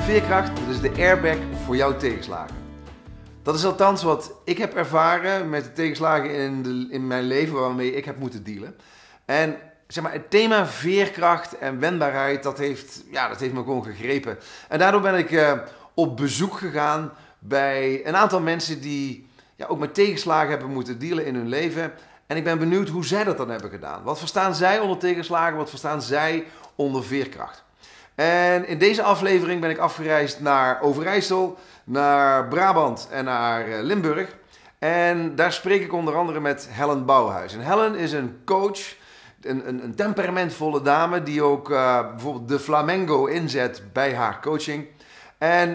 veerkracht, dat is de airbag voor jouw tegenslagen. Dat is althans wat ik heb ervaren met de tegenslagen in mijn leven waarmee ik heb moeten dealen. En zeg maar, het thema veerkracht en wendbaarheid, dat heeft me gewoon gegrepen. En daardoor ben ik op bezoek gegaan bij een aantal mensen die ook met tegenslagen hebben moeten dealen in hun leven. En ik ben benieuwd hoe zij dat dan hebben gedaan. Wat verstaan zij onder tegenslagen? Wat verstaan zij onder veerkracht? En in deze aflevering ben ik afgereisd naar Overijssel, naar Brabant en naar Limburg. En daar spreek ik onder andere met Helen Bouwhuis. En Helen is een coach, een temperamentvolle dame die ook bijvoorbeeld de flamenco inzet bij haar coaching. En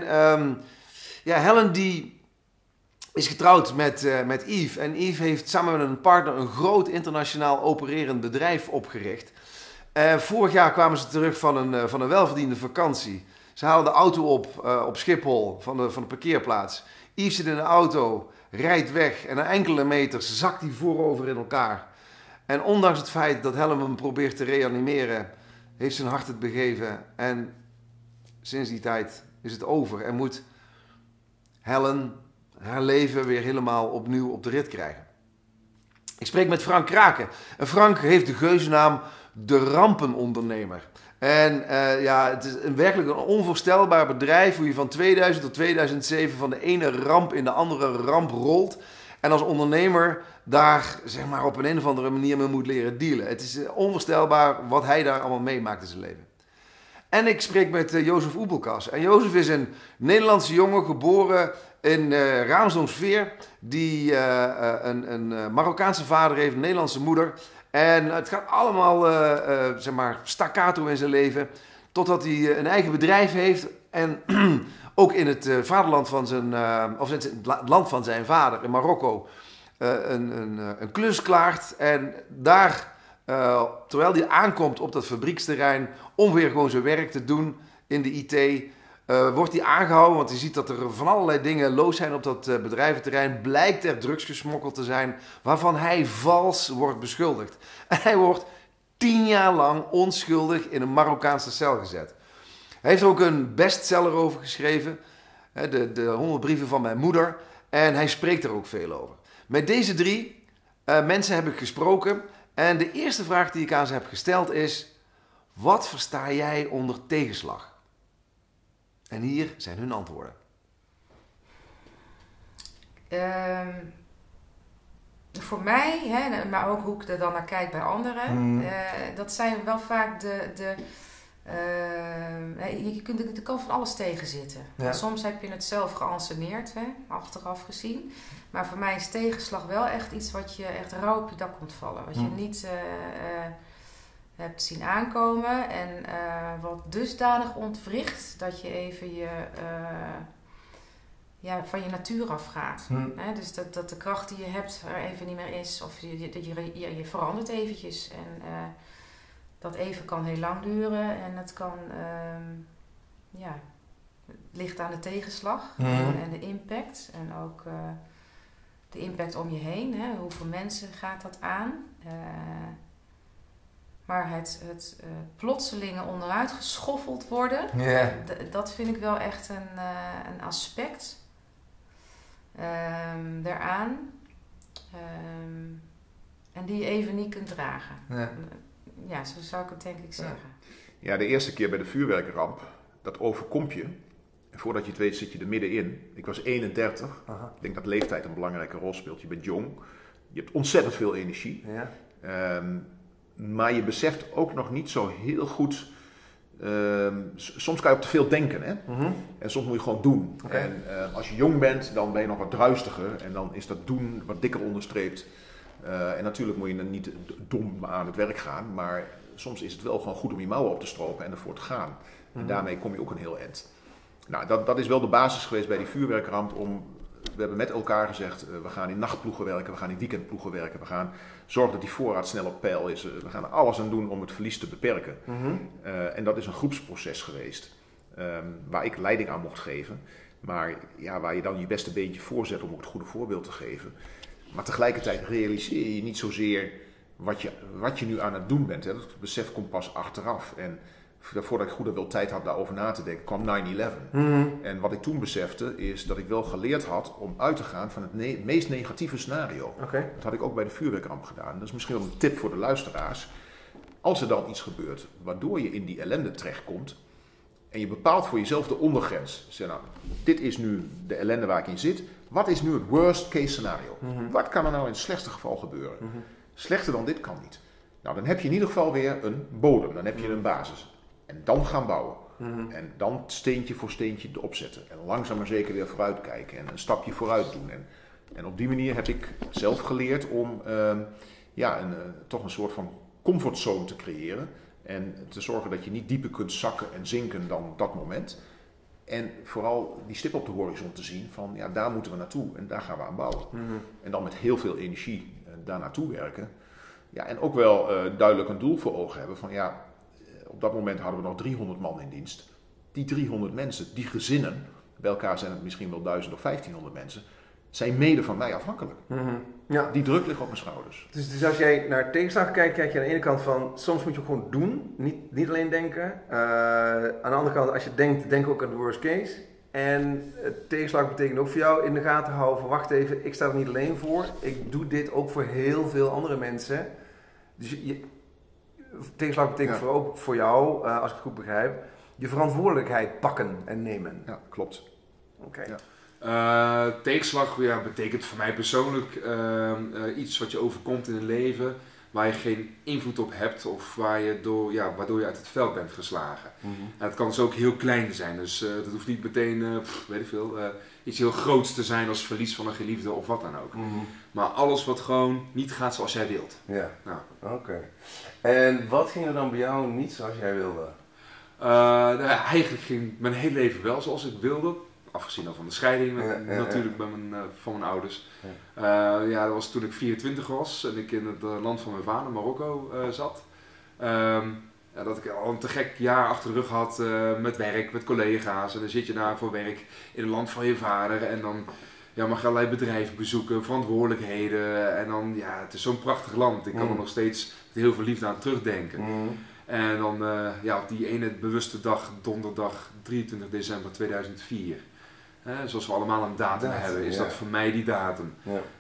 Helen die is getrouwd met Yves. En Yves heeft samen met een partner een groot internationaal opererend bedrijf opgericht. Vorig jaar kwamen ze terug van een welverdiende vakantie. Ze haalden de auto op Schiphol van de parkeerplaats. Yves zit in de auto, rijdt weg en na enkele meters zakt hij voorover in elkaar. En ondanks het feit dat Helen hem probeert te reanimeren, heeft zijn hart het begeven. En sinds die tijd is het over en moet Helen haar leven weer helemaal opnieuw op de rit krijgen. Ik spreek met Frank Kraken. En Frank heeft de geuzennaam de rampenondernemer. En het is werkelijk een onvoorstelbaar bedrijf hoe je van 2000 tot 2007 van de ene ramp in de andere ramp rolt. En als ondernemer daar zeg maar op een of andere manier mee moet leren dealen. Het is onvoorstelbaar wat hij daar allemaal meemaakt in zijn leven. En ik spreek met Jozef Oebelkas. En Jozef is een Nederlandse jongen geboren in Raamsdonksveer. Die een Marokkaanse vader heeft, een Nederlandse moeder. En het gaat allemaal staccato in zijn leven. Totdat hij een eigen bedrijf heeft. En ook in het vaderland van het land van zijn vader, in Marokko, een klus klaart. En daar, terwijl hij aankomt op dat fabrieksterrein om weer gewoon zijn werk te doen in de IT, wordt hij aangehouden. Want hij ziet dat er van allerlei dingen los zijn op dat bedrijventerrein. Blijkt er drugs gesmokkeld te zijn waarvan hij vals wordt beschuldigd. En hij wordt 10 jaar lang onschuldig in een Marokkaanse cel gezet. Hij heeft er ook een bestseller over geschreven. De 100 brieven van mijn moeder. En hij spreekt er ook veel over. Met deze 3 mensen heb ik gesproken. En de eerste vraag die ik aan ze heb gesteld is: wat versta jij onder tegenslag? En hier zijn hun antwoorden. Voor mij, maar ook hoe ik er dan naar kijk bij anderen, dat zijn wel vaak je kan van alles tegen zitten. Ja. Soms heb je het zelf geanceneerd, achteraf gezien. Maar voor mij is tegenslag wel echt iets wat je echt rauw op je dak komt vallen. Wat je niet hebt zien aankomen en wat dusdanig ontwricht dat je even van je natuur afgaat. Dus dat de kracht die je hebt er even niet meer is. Of je verandert eventjes. En dat even kan heel lang duren. En het kan, het ligt aan de tegenslag en de impact. En ook de impact om je heen. Hoeveel mensen gaat dat aan? Maar het plotselinge onderuit geschoffeld worden, dat vind ik wel echt een aspect daaraan. En die je even niet kunt dragen. Ja, zo zou ik het denk ik zeggen. Ja, de eerste keer bij de vuurwerkramp, dat overkomt je. En voordat je het weet zit je er middenin. Ik was 31. Aha. Ik denk dat leeftijd een belangrijke rol speelt. Je bent jong. Je hebt ontzettend veel energie. Ja. Maar je beseft ook nog niet zo heel goed. Soms kan je op te veel denken. Hè? En soms moet je gewoon doen. Okay. En als je jong bent, dan ben je nog wat druistiger. En dan is dat doen wat dikker onderstreept. En natuurlijk moet je dan niet dom aan het werk gaan. Maar soms is het wel gewoon goed om je mouwen op te stropen en ervoor te gaan. En daarmee kom je ook een heel eind. Nou, dat is wel de basis geweest bij die vuurwerkramp. We hebben met elkaar gezegd, we gaan in nachtploegen werken, we gaan in weekendploegen werken. We gaan zorgen dat die voorraad snel op peil is. We gaan er alles aan doen om het verlies te beperken. En dat is een groepsproces geweest. Waar ik leiding aan mocht geven. Maar waar je dan je beste beentje voor zet om ook het goede voorbeeld te geven. Maar tegelijkertijd realiseer je niet zozeer wat je nu aan het doen bent. Hè. Dat besef komt pas achteraf. En voordat ik goede wil tijd had daarover na te denken, kwam 9/11. En wat ik toen besefte is dat ik wel geleerd had om uit te gaan van het meest negatieve scenario. Dat had ik ook bij de vuurwerkramp gedaan. Dat is misschien wel een tip voor de luisteraars. Als er dan iets gebeurt waardoor je in die ellende terechtkomt en je bepaalt voor jezelf de ondergrens. Zeg nou, dit is nu de ellende waar ik in zit. Wat is nu het worst case scenario? Wat kan er nou in het slechtste geval gebeuren? Slechter dan dit kan niet. Nou, dan heb je in ieder geval weer een bodem. Dan heb je een basis. En dan gaan bouwen. En dan steentje voor steentje opzetten. En langzaam maar zeker weer vooruit kijken. En een stapje vooruit doen. En op die manier heb ik zelf geleerd om toch een soort van comfortzone te creëren. En te zorgen dat je niet dieper kunt zakken en zinken dan dat moment. En vooral die stip op de horizon te zien van ja, daar moeten we naartoe en daar gaan we aan bouwen. En dan met heel veel energie daar naartoe werken. Ja, en ook wel duidelijk een doel voor ogen hebben van ja, op dat moment hadden we nog 300 man in dienst. Die 300 mensen, die gezinnen, bij elkaar zijn het misschien wel 1000 of 1500 mensen, zijn mede van mij afhankelijk. Ja. Die druk ligt op mijn schouders. Dus als jij naar tegenslag kijkt, kijk je aan de ene kant van soms moet je gewoon doen, niet alleen denken. Aan de andere kant, als je denkt, denk ook aan de worst case. En tegenslag betekent ook voor jou in de gaten houden van wacht even, ik sta er niet alleen voor. Ik doe dit ook voor heel veel andere mensen. Dus tegenslag betekent ook voor jou, als ik het goed begrijp, je verantwoordelijkheid pakken en nemen. Ja, klopt. Oké. Ja. Tegenslag betekent voor mij persoonlijk iets wat je overkomt in een leven waar je geen invloed op hebt of waardoor je uit het veld bent geslagen. En het kan dus ook heel klein zijn, dus dat hoeft niet meteen iets heel groots te zijn als verlies van een geliefde of wat dan ook. Maar alles wat gewoon niet gaat zoals jij wilt. Ja, nou. Oké. En wat ging er dan bij jou niet zoals jij wilde? Eigenlijk ging mijn hele leven wel zoals ik wilde. Afgezien dan van de scheiding natuurlijk van mijn ouders. Dat was toen ik 24 was en ik in het land van mijn vader, Marokko, zat. Dat ik al een te gek jaar achter de rug had met werk, met collega's. En dan zit je daar voor werk in het land van je vader en dan mag je allerlei bedrijven bezoeken, verantwoordelijkheden. En dan, het is zo'n prachtig land. Ik kan er nog steeds met heel veel liefde aan terugdenken. En dan op die ene bewuste dag, donderdag 23 december 2004. Zoals we allemaal een datum hebben, is dat voor mij die datum.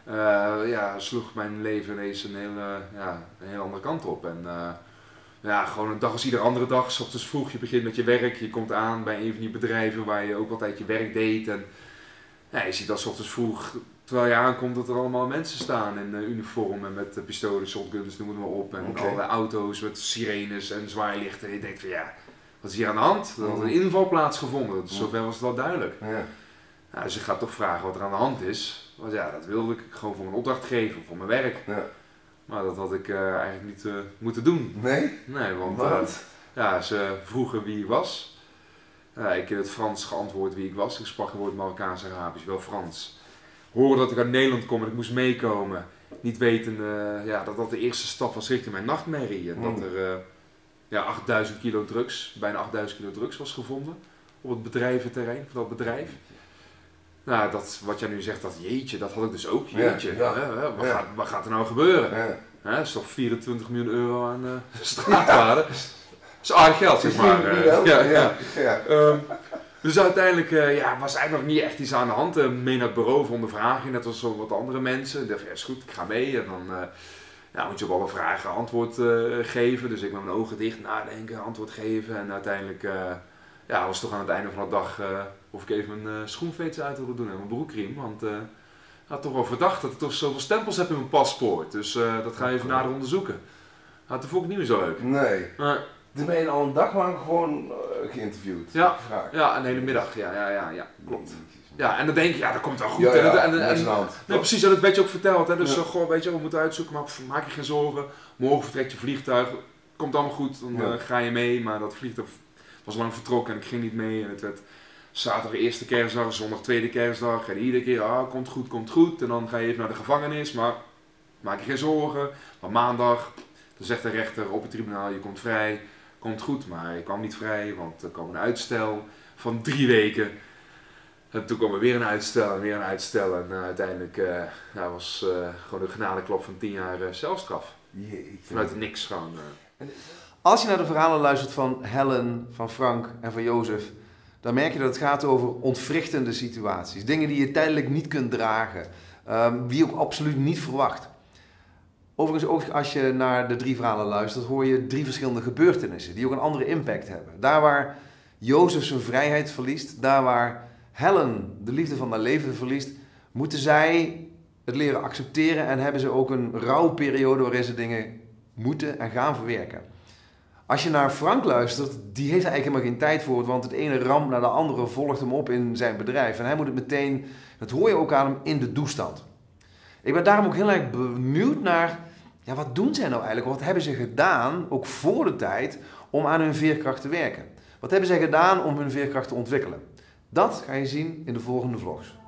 Sloeg mijn leven ineens een hele andere kant op. En gewoon een dag als iedere andere dag. 's Ochtends vroeg, je begint met je werk, je komt aan bij een van die bedrijven waar je ook altijd je werk deed. En je ziet dat 's ochtends vroeg, terwijl je aankomt, dat er allemaal mensen staan in uniform en met pistolen, shotguns, noem het maar op. En allerlei auto's met sirenes en zwaailichten. En je denkt van wat is hier aan de hand? Er had een inval plaatsgevonden, dus zover was het wel duidelijk. Dus je gaat toch vragen wat er aan de hand is. Want dat wilde ik gewoon voor mijn opdrachtgever, voor mijn werk. Maar dat had ik eigenlijk niet moeten doen. Nee? Nee, want ze vroegen wie ik was. Ik in het Frans geantwoord wie ik was. Ik sprak een woord Marokkaans-Arabisch, wel Frans. Horen dat ik uit Nederland kom en ik moest meekomen. Niet weten dat dat de eerste stap was richting mijn nachtmerrie. En dat er 8000 kilo drugs, bijna 8000 kilo drugs was gevonden. Op het bedrijventerrein van dat bedrijf. Nou, wat jij nu zegt, dat had ik dus ook. Wat gaat er nou gebeuren? Dat is toch 24 miljoen euro aan straatwaarde. Dat is aardig geld, zeg maar. Dus uiteindelijk was eigenlijk nog niet echt iets aan de hand. Mee naar het bureau voor ondervraging, net als zo wat andere mensen. Ik dacht, is goed, ik ga mee. En dan moet je op alle vragen antwoord geven. Dus ik met mijn ogen dicht nadenken, antwoord geven. En uiteindelijk was het toch aan het einde van de dag of ik even mijn schoenveets uit wilde doen en mijn broekriem. Want ik had toch wel verdacht dat ik toch zoveel stempels heb in mijn paspoort. Dus dat ga je even nader onderzoeken. Dat vond ik niet meer zo leuk. Nee. Dus ben je al een dag lang gewoon geïnterviewd? Ja, een hele middag. Ja, klopt. Ja, en dan denk je, dat komt wel goed. Precies, en dat werd je ook verteld. Hè? Dus weet je, we moeten uitzoeken, maar maak je geen zorgen. Morgen vertrekt je vliegtuig, komt allemaal goed, dan ga je mee. Maar dat vliegtuig was lang vertrokken en ik ging niet mee. En het werd zaterdag eerste kerstdag, zondag tweede kerstdag. En iedere keer, komt goed. En dan ga je even naar de gevangenis, maar maak je geen zorgen. Maar maandag, dan zegt de rechter op het tribunaal, je komt vrij. Komt goed, maar ik kwam niet vrij, want er kwam een uitstel van 3 weken. En toen kwam er weer een uitstel en weer een uitstel. En uiteindelijk was gewoon een genadeklap van 10 jaar celstraf. Jeetje. Vanuit niks gewoon. Als je naar de verhalen luistert van Helen, van Frank en van Jozef, dan merk je dat het gaat over ontwrichtende situaties. Dingen die je tijdelijk niet kunt dragen, die je ook absoluut niet verwacht. Overigens, ook als je naar de 3 verhalen luistert, hoor je 3 verschillende gebeurtenissen die ook een andere impact hebben. Daar waar Jozef zijn vrijheid verliest, daar waar Helen de liefde van haar leven verliest, moeten zij het leren accepteren en hebben ze ook een rouwperiode waarin ze dingen moeten en gaan verwerken. Als je naar Frank luistert, die heeft er eigenlijk helemaal geen tijd voor, want het ene ramp naar de andere volgt hem op in zijn bedrijf. En hij moet het meteen, dat hoor je ook aan hem, in de doestand. Ik ben daarom ook heel erg benieuwd naar, ja, wat doen zij nou eigenlijk? Wat hebben ze gedaan, ook voor de tijd, om aan hun veerkracht te werken? Wat hebben zij gedaan om hun veerkracht te ontwikkelen? Dat ga je zien in de volgende vlogs.